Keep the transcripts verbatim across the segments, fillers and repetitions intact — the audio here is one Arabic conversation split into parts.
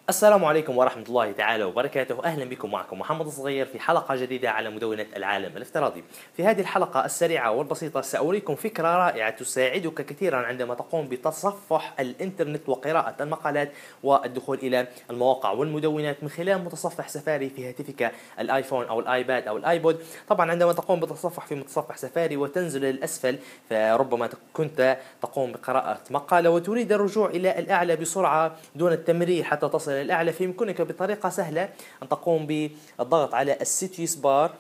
السلام عليكم ورحمة الله تعالى وبركاته. أهلا بكم، معكم محمد الصغير في حلقة جديدة على مدونة العالم الافتراضي. في هذه الحلقة السريعة والبسيطة سأريكم فكرة رائعة تساعدك كثيرا عندما تقوم بتصفح الإنترنت وقراءة المقالات والدخول إلى المواقع والمدونات من خلال متصفح سفاري في هاتفك الآيفون أو الآيباد أو الآيبود. طبعا عندما تقوم بتصفح في متصفح سفاري وتنزل للأسفل، فربما كنت تقوم بقراءة مقالة وتريد الرجوع إلى الأعلى بسرعة دون التمرير حتى تصل إلى الأعلى، فيمكنك بطريقة سهلة أن تقوم بالضغط على السيتيوس بار.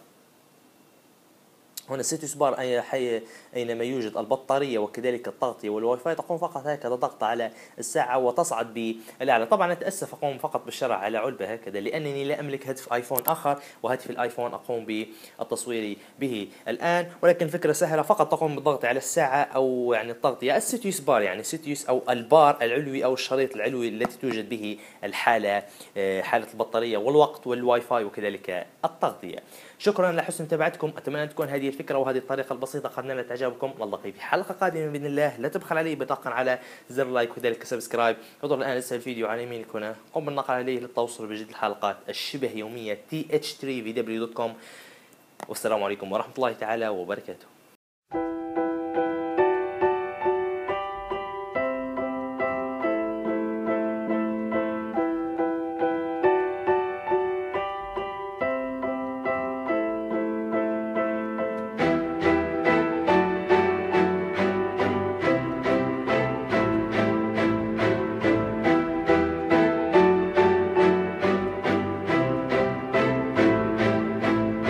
هنا السيتيوس بار أي حي أينما يوجد البطارية وكذلك التغطية والواي فاي، تقوم فقط هكذا ضغط على الساعة وتصعد بالأعلى. طبعا أتأسف أقوم فقط بالشرع على علبة هكذا لأنني لا أملك هاتف آيفون آخر، وهاتف الآيفون أقوم بالتصوير به الآن، ولكن فكرة سهلة، فقط تقوم بالضغط على الساعة أو يعني التغطية السيتيوس بار، يعني السيتيوس أو البار العلوي أو الشريط العلوي التي توجد به الحالة حالة البطارية والوقت والواي فاي وكذلك التغطية. شكرا لحسن متابعتكم، أتمنى أن تكون هذه الفكرة وهذه الطريقة البسيطة قد نالت إعجابكم. نلتقي في حلقة قادمة بإذن الله. لا تبخل علي بضغطا على زر لايك وكذلك سبسكرايب. انظر الآن لسه الفيديو على يمينك هنا، قم بالنقر عليه للتوصل بجديد الحلقات الشبه يومية تي اتش ثري في دبليو دوت كوم. والسلام عليكم ورحمة الله تعالى وبركاته.